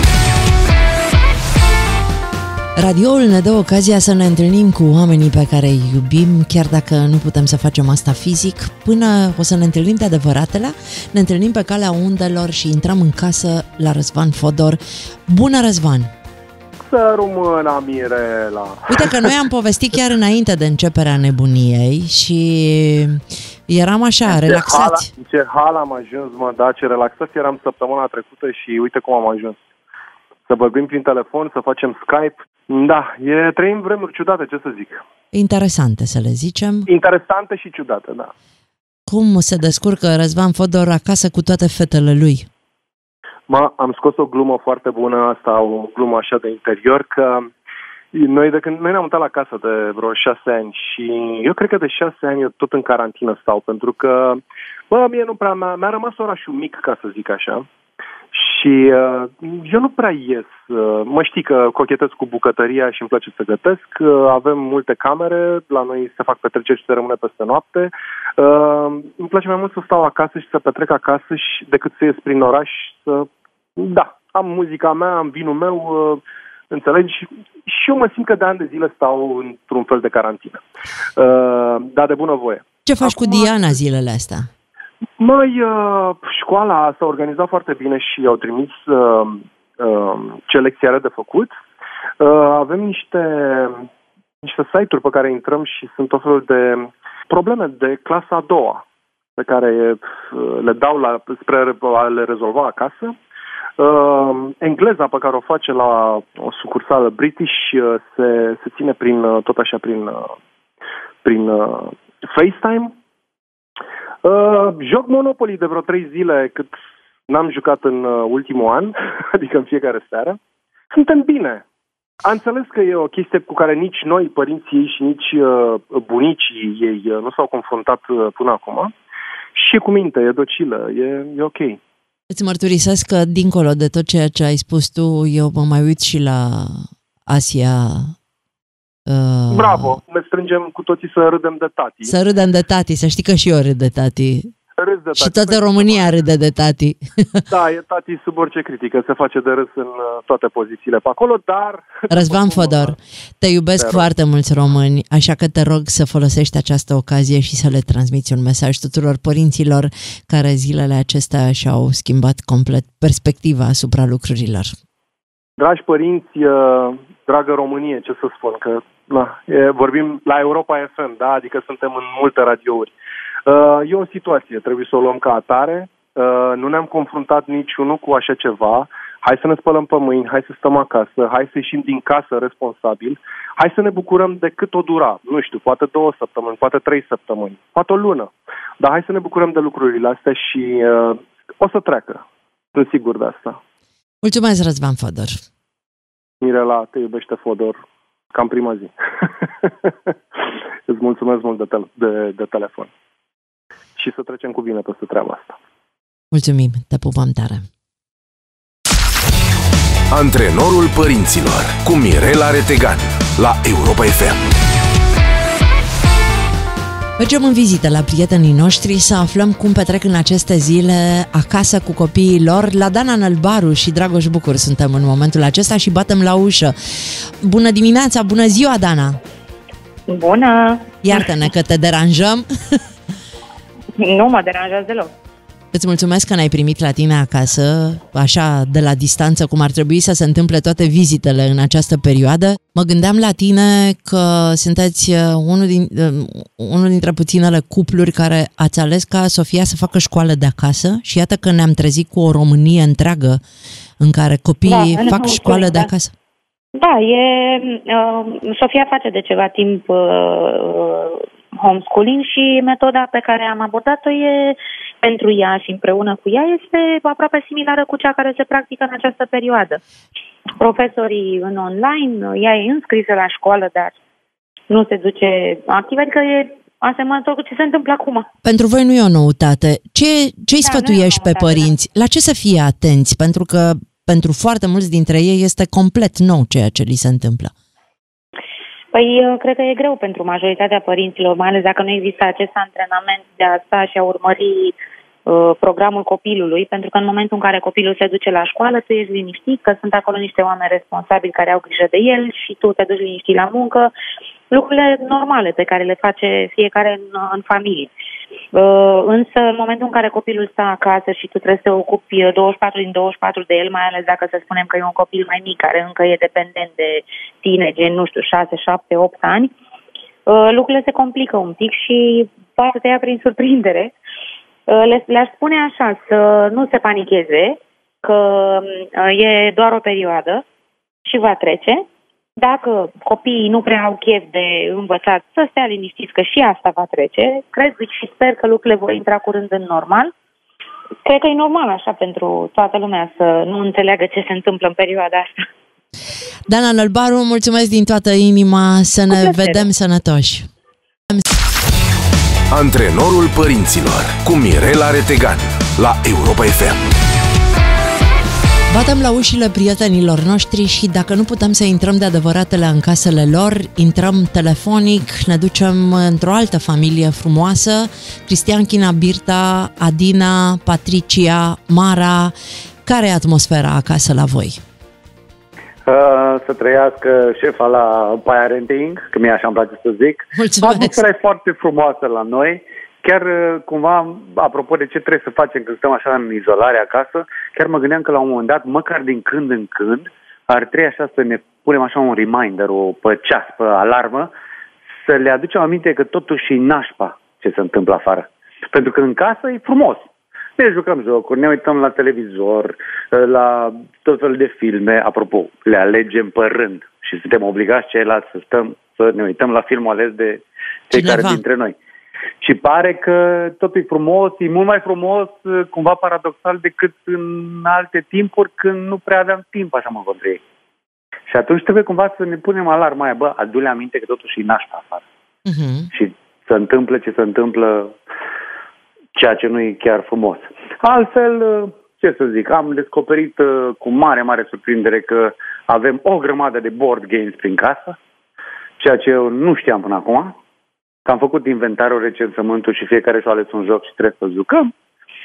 Radioul ne dă ocazia să ne întâlnim cu oamenii pe care îi iubim, chiar dacă nu putem să facem asta fizic. Până o să ne întâlnim de adevăratele, ne întâlnim pe calea undelor și intrăm în casă la Răzvan Fodor. Bună, Răzvan! Să rămână, Mirela! Uite că noi am povestit chiar înainte de începerea nebuniei și eram așa, ce relaxați. Hal, ce hal am ajuns, mă, da, ce relaxați eram săptămâna trecută și uite cum am ajuns. Să vorbim prin telefon, să facem Skype. Da, e, trăim vremuri ciudate, ce să zic. Interesante, să le zicem. Interesante și ciudate, da. Cum se descurcă Răzvan Fodor acasă cu toate fetele lui? Mă, am scos o glumă foarte bună, asta, o glumă așa de interior, că noi, de când, noi ne-am mutat la casă de vreo șase ani și eu cred că de șase ani eu tot în carantină stau, pentru că, bă, mie nu prea, mi-a, mi-a rămas orașul mic, ca să zic așa. Și uh, eu nu prea ies. Uh, mă știi că cochetez cu bucătăria și îmi place să gătesc. Uh, avem multe camere, la noi se fac petreceri și se rămâne peste noapte. Uh, îmi place mai mult să stau acasă și să petrec acasă și, decât să ies prin oraș. Să... Da, am muzica mea, am vinul meu, uh, înțelegi? Și eu mă simt că de ani de zile stau într-un fel de carantină. Uh, dar de bună voie. Ce faci Acum, cu Diana zilele astea? Măi, uh, școala s-a organizat foarte bine și au trimis uh, uh, ce lecții are de făcut. Uh, avem niște, niște site-uri pe care intrăm și sunt o fel de probleme de clasa a doua pe care uh, le dau la, spre a le rezolva acasă. Uh, engleza pe care o face la o sucursală British uh, se, se ține prin, uh, tot așa prin, uh, prin uh, FaceTime. Uh, joc Monopoly de vreo trei zile cât n-am jucat în uh, ultimul an, adică în fiecare seară. Suntem bine. Am înțeles că e o chestie cu care nici noi, părinții ei și nici uh, bunicii ei uh, nu s-au confruntat uh, până acum. Și cu minte, e docilă, e, e ok. Îți mărturisesc că, dincolo de tot ceea ce ai spus tu, eu mă mai uit și la Asia. Uh, Bravo! Ne strângem cu toții să râdem de tati. Să râdem de tati, să știi că și eu râd de tati. Râs de tati. Și toată România râde de tati. Da, e tati sub orice critică, se face de râs în toate pozițiile pe acolo, dar... Răzvan Fodor, te iubesc foarte mulți români, așa că te rog să folosești această ocazie și să le transmiți un mesaj tuturor părinților care zilele acestea și-au schimbat complet perspectiva asupra lucrurilor. Dragi părinți, dragă Românie, ce să spun, că na, e, vorbim la Europa F M, da? Adică suntem în multe radiouri. E o situație, trebuie să o luăm ca atare, nu ne-am confruntat niciunul cu așa ceva, hai să ne spălăm pe mâini, hai să stăm acasă, hai să ieșim din casă responsabil, hai să ne bucurăm de cât o dura, nu știu, poate două săptămâni, poate trei săptămâni, poate o lună, dar hai să ne bucurăm de lucrurile astea și uh, o să treacă, sunt sigur de asta. Mulțumesc, Răzvan Fodor. Mirela, te iubește Fodor, cam prima zi. Îți mulțumesc mult de, tel- de, de telefon. Și să trecem cu bine peste treaba asta. Mulțumim, te pupăm tare! Antrenorul părinților cu Mirela Retegan la Europa F M. Mergem în vizită la prietenii noștri să aflăm cum petrec în aceste zile acasă cu copiii lor. La Dana Nălbaru și Dragoș Bucur suntem în momentul acesta și batem la ușă. Bună dimineața, bună ziua, Dana! Bună! Iartă-ne că te deranjăm. Nu mă deranjează deloc. Îți mulțumesc că ne-ai primit la tine acasă, așa de la distanță, cum ar trebui să se întâmple toate vizitele în această perioadă. Mă gândeam la tine că sunteți unul, din, unul dintre puținele cupluri care ați ales ca Sofia să facă școală de acasă și iată că ne-am trezit cu o Românie întreagă în care copiii da, fac școală de acasă. Da, e, uh, Sofia face de ceva timp uh, homeschooling și metoda pe care am abordat-o e pentru ea și împreună cu ea este aproape similară cu cea care se practică în această perioadă. Profesorii în online, ea e înscrisă la școală, dar nu se duce activ, adică e asemănător cu ce se întâmplă acum. Pentru voi nu e o noutate. Ce, ce-i da, sfătuiești pe părinți? Da. La ce să fie atenți? Pentru că pentru foarte mulți dintre ei este complet nou ceea ce li se întâmplă. Păi, cred că e greu pentru majoritatea părinților, mai ales dacă nu există acest antrenament de a sta și a urmări uh, programul copilului, pentru că în momentul în care copilul se duce la școală, tu ești liniștit, că sunt acolo niște oameni responsabili care au grijă de el și tu te duci liniștit la muncă, lucrurile normale pe care le face fiecare în, în familie. Uh, însă, în momentul în care copilul stă acasă și tu trebuie să te ocupi douăzeci și patru din douăzeci și patru de el, mai ales dacă să spunem că e un copil mai mic, care încă e dependent de tine, gen, nu știu, șase, șapte, opt ani, uh, lucrurile se complică un pic și poate să te ia prin surprindere. Uh, le, le-aș spune așa, să nu se panicheze, că uh, e doar o perioadă și va trece. Dacă copiii nu prea au chef de învățat, să stea liniștiți că și asta va trece. Cred și sper că lucrurile vor intra curând în normal. Cred că e normal așa pentru toată lumea să nu înțeleagă ce se întâmplă în perioada asta. Dana Nălbaru, mulțumesc din toată inima, să ne vedem sănătoși. Antrenorul părinților cu Mirela Retegan la Europa F M. Batem la ușile prietenilor noștri și dacă nu putem să intrăm de adevăratele în casele lor, intrăm telefonic, ne ducem într-o altă familie frumoasă. Cristian China Birta, Adina, Patricia, Mara. Care e atmosfera acasă la voi? Uh, să trăiască șefa la parenting, că mie așa îmi place să zic. Mulțumesc! Atmosfera e foarte frumoasă la noi. Chiar cumva, apropo de ce trebuie să facem când stăm așa în izolare acasă, chiar mă gândeam că la un moment dat, măcar din când în când, ar trebui așa să ne punem așa un reminder, o pe ceas, pe alarmă, să le aducem aminte că totuși e nașpa ce se întâmplă afară. Pentru că în casă e frumos. Ne jucăm jocuri, ne uităm la televizor, la tot felul de filme, apropo, le alegem pe rând și suntem obligați ceilalți să stăm, să ne uităm la filmul ales de cei Cineva. care dintre noi. Și pare că totul e frumos, e mult mai frumos, cumva paradoxal, decât în alte timpuri când nu prea aveam timp, așa mă încontră ei. Și atunci trebuie cumva să ne punem alarma aia, bă, adu-le aminte că totuși e nașpa afară. Uh-huh. Și se întâmplă ce se întâmplă, ceea ce nu e chiar frumos. Altfel, ce să zic, am descoperit cu mare, mare surprindere că avem o grămadă de board games prin casă, ceea ce eu nu știam până acum. Că am făcut inventarul, recensământul și fiecare și-a ales un joc și trebuie să jucăm.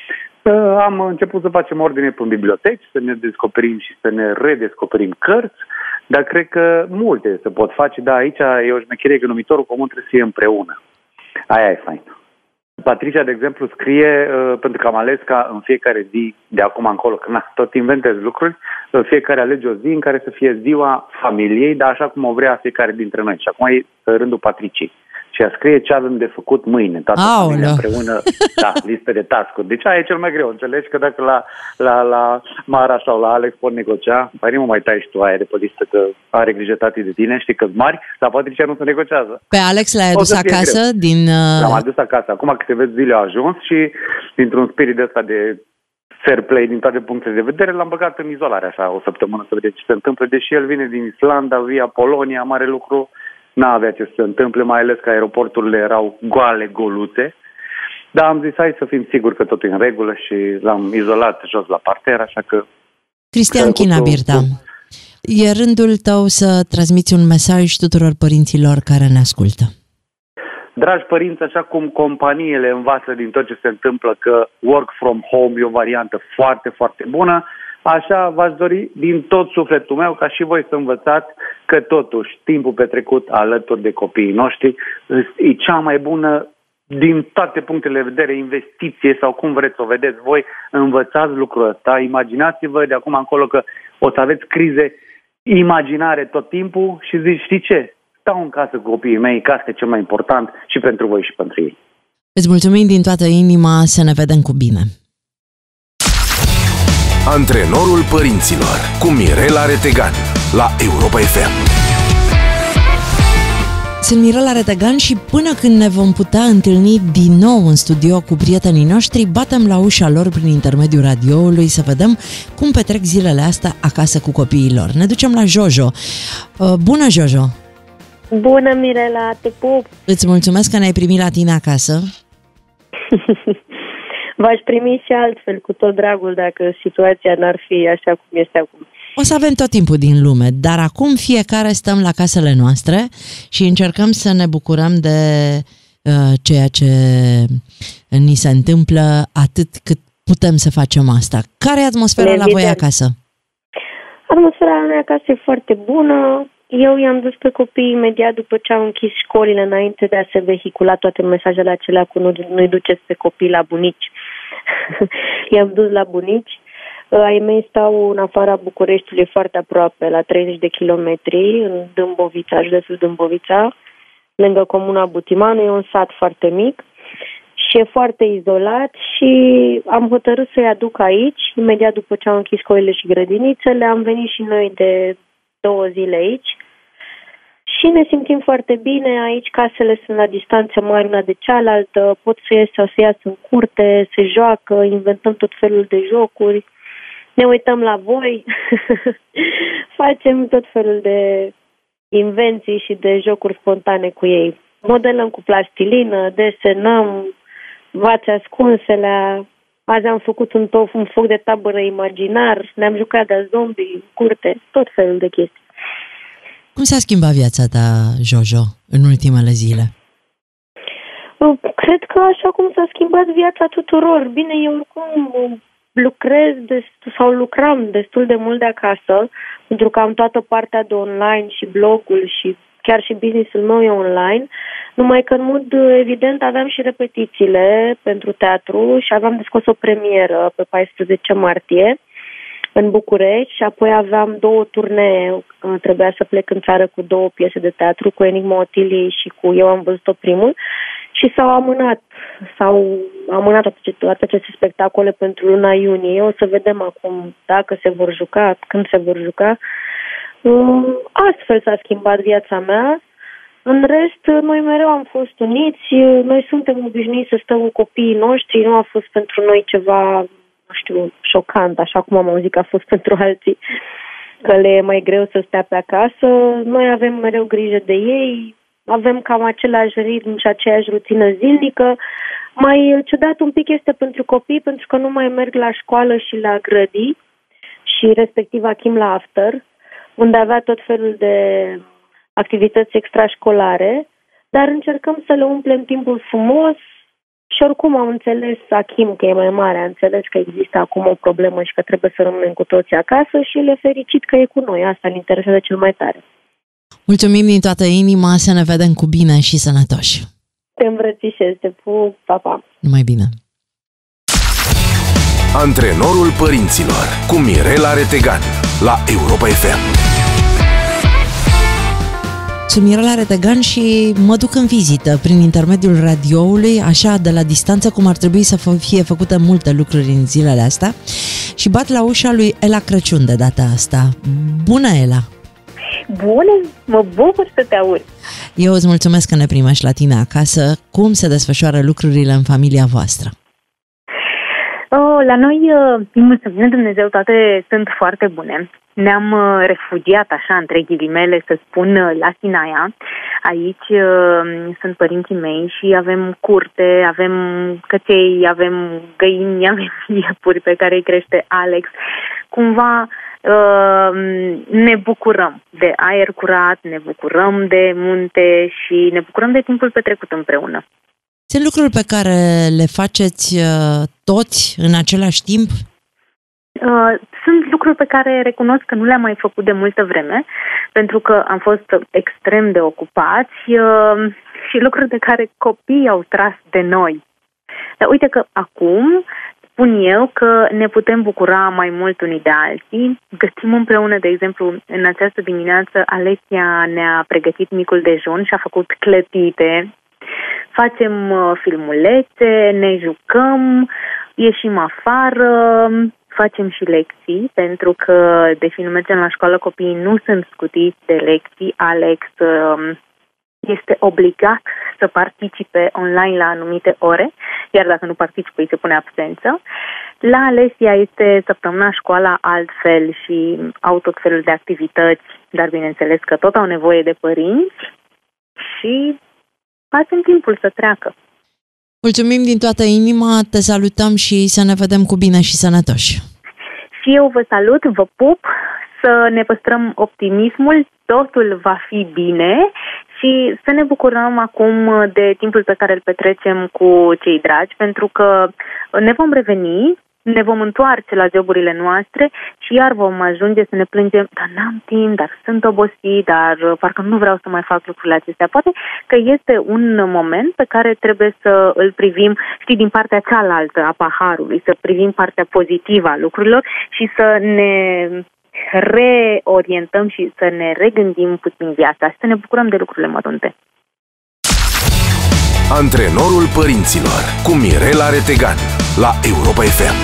Am început să facem ordine pe biblioteci, să ne descoperim și să ne redescoperim cărți, dar cred că multe se pot face, dar aici e o șmecherie că numitorul comun trebuie să fie împreună. Aia e fain. Patricia, de exemplu, scrie, pentru că am ales ca în fiecare zi de acum încolo, că na, tot inventez lucruri, fiecare alege o zi în care să fie ziua familiei, dar așa cum o vrea fiecare dintre noi. Și acum e rândul Patriciei. Și a scrie ce avem de făcut mâine, toată Aoleu. familia împreună, da, listă de task-uri. Deci aia e cel mai greu, înțelegi că dacă la, la, la Mara sau la Alex pot negocia, păi nu mă mai tai și tu aia de pe listă că are grijă tati de tine, știi că-s mari, la Patricia nu se negociază. Pe Alex l-ai adus acasă din... Uh... L-am adus acasă, acum câteva zile a ajuns și dintr-un spirit de ăsta de fair play din toate punctele de vedere, l-am băgat în izolare așa o săptămână să vedem ce se întâmplă, deși el vine din Islanda, via Polonia, mare lucru. N-avea ce să se întâmple, mai ales că aeroporturile erau goale, goluțe. Dar am zis, hai să fim siguri că totul e în regulă și l-am izolat jos la parter, așa că... Cristian China Birta, e rândul tău să transmiți un mesaj tuturor părinților care ne ascultă. Dragi părinți, așa cum companiile învață din tot ce se întâmplă că work from home e o variantă foarte, foarte bună, așa v-aș dori din tot sufletul meu ca și voi să învățați că totuși timpul petrecut alături de copiii noștri e cea mai bună din toate punctele de vedere, investiție sau cum vreți să o vedeți voi, învățați lucrul ăsta, imaginați-vă de acum încolo că o să aveți crize imaginare tot timpul și zici, știi ce? Stau în casă cu copiii mei, că asta e cel mai important și pentru voi și pentru ei. Îți mulțumim din toată inima, să ne vedem cu bine. Antrenorul părinților cu Mirela Retegan la Europa F M. Sunt Mirela Retegan și până când ne vom putea întâlni din nou în studio cu prietenii noștri, batem la ușa lor prin intermediul radioului să vedem cum petrec zilele astea acasă cu copiii lor. Ne ducem la Jojo. Bună, Jojo! Bună, Mirela, te pup! Îți mulțumesc că ne-ai primit la tine acasă. V-aș primi și altfel, cu tot dragul, dacă situația n-ar fi așa cum este acum. O să avem tot timpul din lume, dar acum fiecare stăm la casele noastre și încercăm să ne bucurăm de uh, ceea ce ni se întâmplă atât cât putem să facem asta. Care e atmosfera la voi acasă? Atmosfera la noi acasă e foarte bună. Eu i-am dus pe copii imediat după ce au închis școlile, înainte de a se vehicula toate mesajele acelea cu nu, nu-i duceți pe copii la bunici. I-am dus la bunici. Ai mei stau în afara Bucureștiului, foarte aproape, la treizeci de kilometri, în Dâmbovița, județul Dâmbovița, lângă comuna Butimanu. E un sat foarte mic și e foarte izolat și am hotărât să-i aduc aici, imediat după ce au închis școlile și grădinițele. Am venit și noi de două zile aici și ne simțim foarte bine. Aici casele sunt la distanțe mari una de cealaltă, pot să ies sau să iasă în curte, se joacă, inventăm tot felul de jocuri, ne uităm la voi, facem tot felul de invenții și de jocuri spontane cu ei. Modelăm cu plastilină, desenăm, vaci ascunselea. Azi am făcut un, tof, un foc de tabără imaginar, ne-am jucat de zombie, curte, tot felul de chestii. Cum s-a schimbat viața ta, Jojo, în ultimele zile? Cred că așa cum s-a schimbat viața tuturor. Bine, eu oricum lucrez destul, sau lucram destul de mult de acasă, pentru că am toată partea de online și blogul și chiar și business-ul meu e online, numai că în mod evident aveam și repetițiile pentru teatru și aveam de scos o premieră pe paisprezece martie în București și apoi aveam două turnee, trebuia să plec în țară cu două piese de teatru, cu Enigma Otiliei și cu Eu am văzut-o primul și s-au amânat, s-au amânat toate, toate aceste spectacole pentru luna iunie. O să vedem acum dacă se vor juca, când se vor juca. Astfel s-a schimbat viața mea. În rest, noi mereu am fost uniți, noi suntem obișnuiți să stăm cu copiii noștri, nu a fost pentru noi ceva, nu știu, șocant, așa cum am auzit că a fost pentru alții, că le e mai greu să stea pe acasă. Noi avem mereu grijă de ei, avem cam același ritm și aceeași rutină zilnică. Mai ciudat un pic este pentru copii, pentru că nu mai merg la școală și la grădii și respectiv Achim la after, unde avea tot felul de activități extrașcolare, dar încercăm să le umplem timpul frumos și oricum am înțeles, Achim, că e mai mare, a înțeles că există acum o problemă și că trebuie să rămânem cu toții acasă și el e fericit că e cu noi. Asta îl interesează cel mai tare. Mulțumim din toată inima, să ne vedem cu bine și sănătoși. Te îmbrățișez, te pup, pa, pa. Numai bine. Antrenorul părinților cu Mirela Retegan la Europa F M. Sunt Mirela Retegan și mă duc în vizită prin intermediul radioului, așa de la distanță, cum ar trebui să fie făcute multe lucruri în zilele astea, și bat la ușa lui Ela Crăciun de data asta. Bună, Ela! Bună! Mă bucur să te aud! Eu îți mulțumesc că ne primești la tine acasă. Cum se desfășoară lucrurile în familia voastră? Oh, la noi, îi mulțumim Dumnezeu, toate sunt foarte bune. Ne-am refugiat, așa, între ghilimele, să spun, la Sinaia. Aici uh, sunt părinții mei și avem curte, avem căței, avem găini, avem iepuri pe care îi crește Alex. Cumva uh, ne bucurăm de aer curat, ne bucurăm de munte și ne bucurăm de timpul petrecut împreună. Sunt lucruri pe care le faceți uh, toți în același timp? Uh, sunt lucruri pe care recunosc că nu le-am mai făcut de multă vreme, pentru că am fost extrem de ocupați uh, și lucruri de care copiii au tras de noi. Dar uite că acum spun eu că ne putem bucura mai mult unii de alții. Gătim împreună, de exemplu, în această dimineață, Alessia ne-a pregătit micul dejun și a făcut clătite. Facem uh, filmulețe, ne jucăm, ieșim afară, facem și lecții, pentru că, deși nu mergem la școală, copiii nu sunt scutiți de lecții. Alex uh, este obligat să participe online la anumite ore, iar dacă nu participă, îi se pune absență. La Alessia este săptămâna școala altfel și au tot felul de activități, dar bineînțeles că tot au nevoie de părinți și facem timpul să treacă. Mulțumim din toată inima, te salutăm și să ne vedem cu bine și sănătoși. Și eu vă salut, vă pup, să ne păstrăm optimismul, totul va fi bine și să ne bucurăm acum de timpul pe care îl petrecem cu cei dragi, pentru că ne vom reveni, ne vom întoarce la joburile noastre și iar vom ajunge să ne plângem, dar n-am timp, dar sunt obosit, dar parcă nu vreau să mai fac lucrurile acestea. Poate că este un moment pe care trebuie să îl privim, știi, din partea cealaltă a paharului, să privim partea pozitivă a lucrurilor și să ne reorientăm și să ne regândim puțin viața și să ne bucurăm de lucrurile mărunte. Antrenorul părinților cu Mirela Retegan la Europa F M.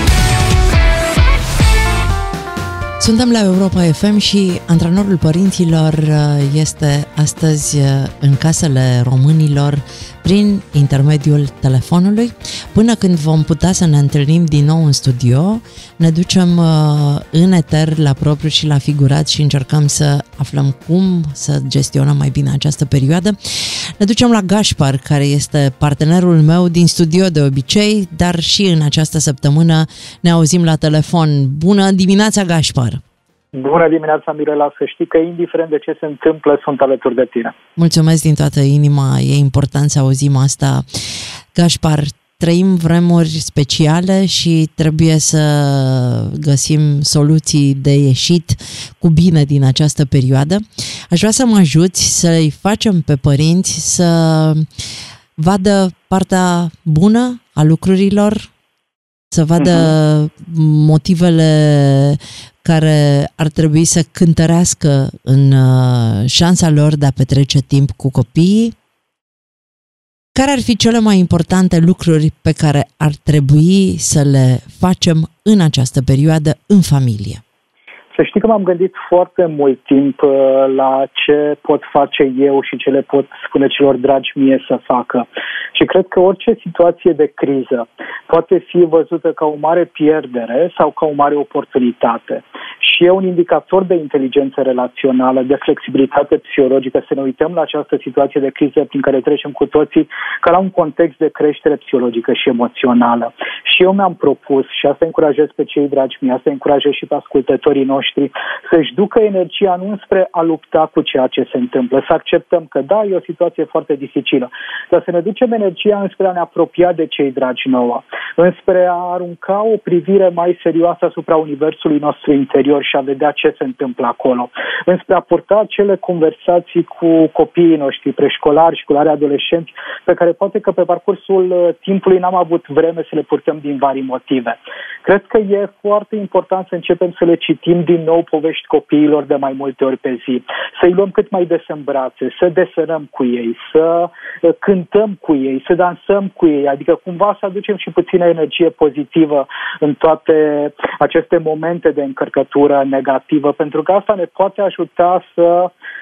Suntem la Europa F M și antrenorul părinților este astăzi în casele românilor prin intermediul telefonului. Până când vom putea să ne întâlnim din nou în studio, ne ducem în eter la propriu și la figurat și încercăm să aflăm cum să gestionăm mai bine această perioadă. Ne ducem la Gașpar, care este partenerul meu din studio de obicei, dar și în această săptămână ne auzim la telefon. Bună dimineața, Gașpar! Bună dimineața, Mirela, să știi că indiferent de ce se întâmplă, sunt alături de tine. Mulțumesc din toată inima, e important să auzim asta. Gașpar, trăim vremuri speciale și trebuie să găsim soluții de ieșit cu bine din această perioadă. Aș vrea să mă ajuți să-i facem pe părinți să vadă partea bună a lucrurilor, să vadă uh-huh. motivele care ar trebui să cântărească în șansa lor de a petrece timp cu copiii. Care ar fi cele mai importante lucruri pe care ar trebui să le facem în această perioadă în familie? Să știi că m-am gândit foarte mult timp la ce pot face eu și ce le pot spune celor dragi mie să facă. Și cred că orice situație de criză poate fi văzută ca o mare pierdere sau ca o mare oportunitate. Și e un indicator de inteligență relațională, de flexibilitate psihologică, să ne uităm la această situație de criză prin care trecem cu toții, ca la un context de creștere psihologică și emoțională. Și eu mi-am propus, și asta încurajez pe cei dragi mei, asta încurajez și pe ascultătorii noștri, să-și ducă energia nu spre a lupta cu ceea ce se întâmplă, să acceptăm că da, e o situație foarte dificilă, dar să ne ducem energia înspre a ne apropia de cei dragi nouă, înspre a arunca o privire mai serioasă asupra universului nostru interior și a vedea ce se întâmplă acolo, înspre a purta acele conversații cu copiii noștri preșcolari, școlari, adolescenți, pe care poate că pe parcursul timpului n-am avut vreme să le purtăm din vari motive. Cred că e foarte important să începem să le citim din nou povești copiilor de mai multe ori pe zi, să-i luăm cât mai des în brațe, să desenăm cu ei, să cântăm cu ei, să dansăm cu ei, adică cumva să aducem și puțină energie pozitivă în toate aceste momente de încărcătură negativă, pentru că asta ne poate ajuta să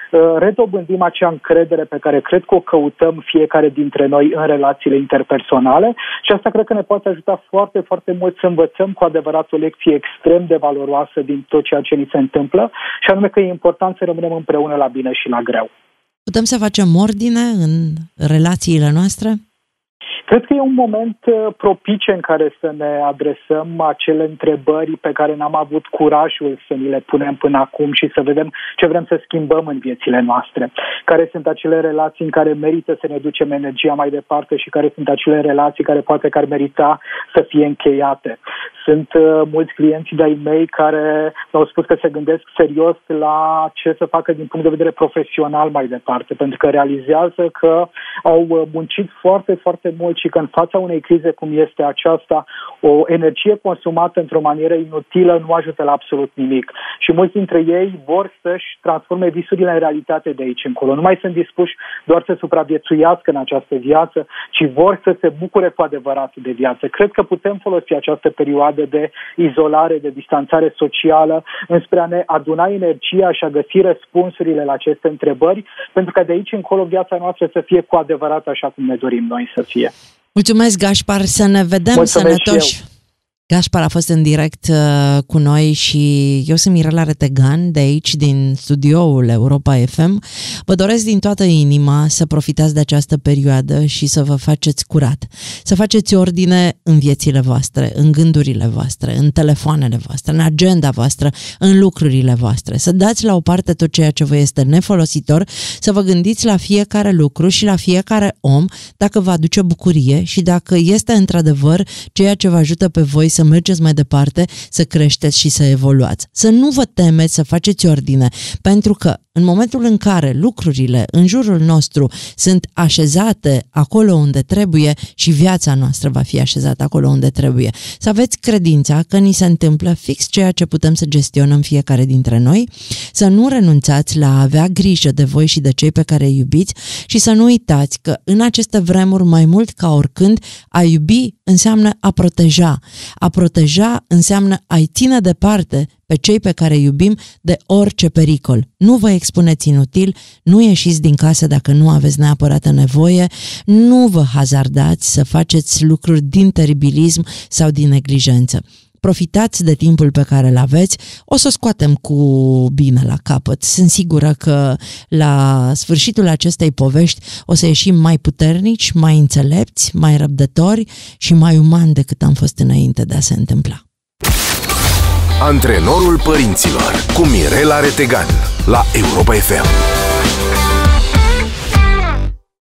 redobândim acea încredere pe care cred că o căutăm fiecare dintre noi în relațiile interpersonale și asta cred că ne poate ajuta foarte, foarte mult să învățăm cu adevărat o lecție extrem de valoroasă din tot ceea ce ni se întâmplă și anume că e important să rămânem împreună la bine și la greu. Putem să facem ordine în relațiile noastre? Cred că e un moment propice în care să ne adresăm acele întrebări pe care n-am avut curajul să ni le punem până acum și să vedem ce vrem să schimbăm în viețile noastre. Care sunt acele relații în care merită să ne ducem energia mai departe și care sunt acele relații care poate că ar merita să fie încheiate. Sunt uh, mulți clienți de-ai mei care mi-au spus că se gândesc serios la ce să facă din punct de vedere profesional mai departe, pentru că realizează că au muncit foarte, foarte mult și că în fața unei crize cum este aceasta, o energie consumată într-o manieră inutilă nu ajută la absolut nimic. Și mulți dintre ei vor să-și transforme visurile în realitate de aici încolo. Nu mai sunt dispuși doar să supraviețuiască în această viață, ci vor să se bucure cu adevărat de viață. Cred că putem folosi această perioadă de izolare, de distanțare socială, înspre a ne aduna energia și a găsi răspunsurile la aceste întrebări, pentru că de aici încolo viața noastră să fie cu adevărat așa cum ne dorim noi să fie. Mulțumesc, Gașpar, să ne vedem. Mulțumesc sănătoși. Gașpar a fost în direct uh, cu noi și eu sunt Mirela Retegan de aici, din studioul Europa F M. Vă doresc din toată inima să profitați de această perioadă și să vă faceți curat. Să faceți ordine în viețile voastre, în gândurile voastre, în telefoanele voastre, în agenda voastră, în lucrurile voastre. Să dați la o parte tot ceea ce vă este nefolositor, să vă gândiți la fiecare lucru și la fiecare om dacă vă aduce bucurie și dacă este într-adevăr ceea ce vă ajută pe voi să mergeți mai departe, să creșteți și să evoluați. Să nu vă temeți să faceți ordine, pentru că în momentul în care lucrurile în jurul nostru sunt așezate acolo unde trebuie și viața noastră va fi așezată acolo unde trebuie, să aveți credința că ni se întâmplă fix ceea ce putem să gestionăm fiecare dintre noi, să nu renunțați la a avea grijă de voi și de cei pe care îi iubiți și să nu uitați că în aceste vremuri, mai mult ca oricând, a iubi înseamnă a proteja. A proteja înseamnă a-i ține departe pe cei pe care îi iubim de orice pericol. Nu vă expuneți inutil, nu ieșiți din casă dacă nu aveți neapărat nevoie, nu vă hazardați să faceți lucruri din teribilism sau din neglijență. Profitați de timpul pe care îl aveți, o să scoatem cu bine la capăt. Sunt sigură că la sfârșitul acestei povești o să ieșim mai puternici, mai înțelepți, mai răbdători și mai umani decât am fost înainte de a se întâmpla. Antrenorul părinților cu Mirela Retegan la Europa F M.